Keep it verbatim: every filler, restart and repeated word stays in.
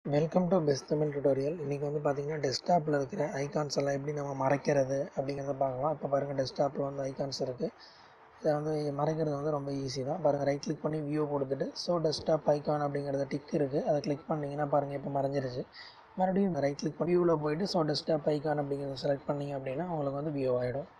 Welcome to best Tamil tutorial. இன்றைக்கி வந்து பார்த்திங்கன்னா டெஸ்க்டாப்பில் இருக்கிற ஐகான்ஸ் எல்லாம் எப்படி நம்ம மறைக்கிறது அப்படிங்கிறத பார்க்கலாம். இப்போ பாருங்கள், டெஸ்க்டாப்பில் வந்து ஐகான்ஸ் இருக்குது. இதை வந்து மறைக்கிறது வந்து ரொம்ப ஈஸி தான். பாருங்கள், ரைட் கிளிக் பண்ணி வியூ கொடுத்துட்டு ஸோ டெஸ்க்டாப் ஐகான் அப்படிங்கிறத டிக் இருக்குது, அதை கிளிக் பண்ணிங்கன்னா பாருங்கள் இப்போ மறைஞ்சிருச்சு. மறுபடியும் ரைட் கிளிக் பண்ணி வியூவில் போய்ட்டு ஸோ டெஸ்க்டாப் ஐகான் அப்படிங்கிறத செலக்ட் பண்ணிங்க அப்படின்னா உங்களுக்கு வந்து வியூ ஆகிடும்.